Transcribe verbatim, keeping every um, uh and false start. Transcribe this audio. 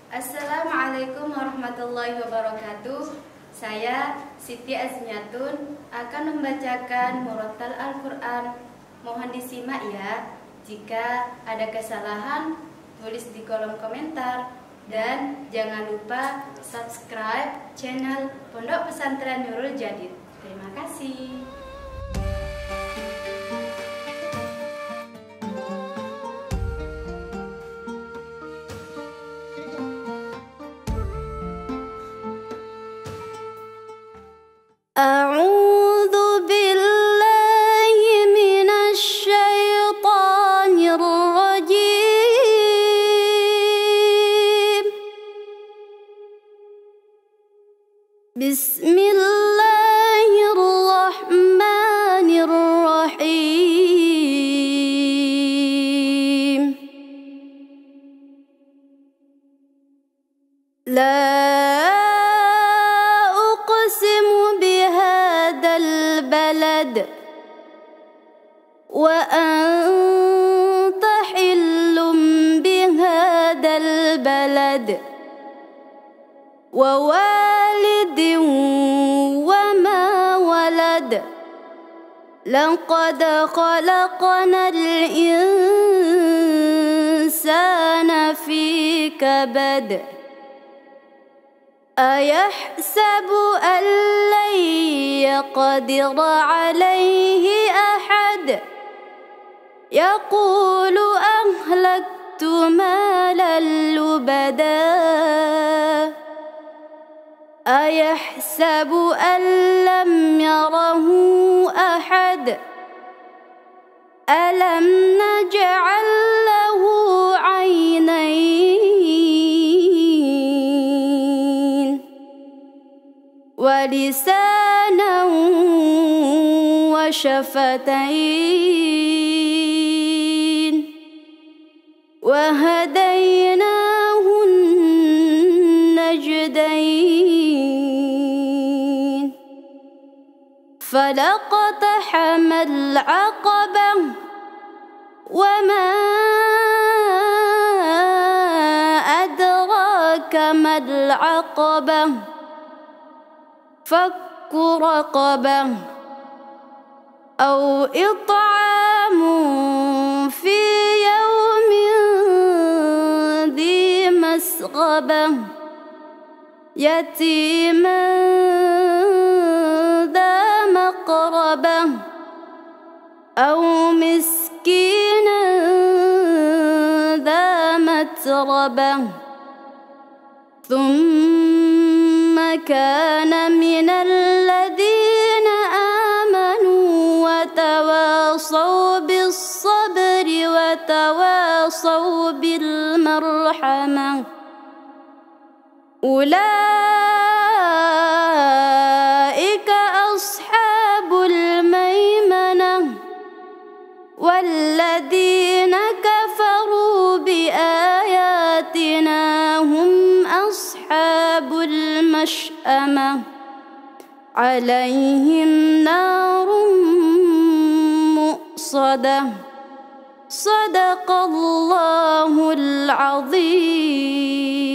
Assalamualaikum warahmatullahi wabarakatuh. Saya Siti Azmiatun akan membacakan murattal Al-Quran. Mohon disimak ya. Jika ada kesalahan, tulis di kolom komentar. Dan jangan lupa subscribe channel Pondok Pesantren Nurul Jadid. Terima kasih. أعوذ بالله من الشيطان الرجيم. بسم الله الرحمن الرحيم. لا وأنت حل بهذا البلد ووالد وما ولد لقد خلقنا الإنسان في كبد أيحسب أن لن يقدر عليه أحد يقول أهلكت مالا لبدا أيحسب أن لم يره أحد ألم نجعل له عينين ولسانا وشفتين وهديناه النجدين فلاقتحم العقبة وما أدراك ما العقبة فك رقبة أو إطعام في يوم ذي مسغبة يتيما ذا مقربة أو مسكينا ذا متربة ثم كان من الذين آمنوا وتواصوا بالصبر وتواصوا بالمرحمة أولئك أصحاب الميمنة والذين كفروا بآياتنا هم أصحاب المشأمة عليهم نار مؤصدة صدق الله العظيم.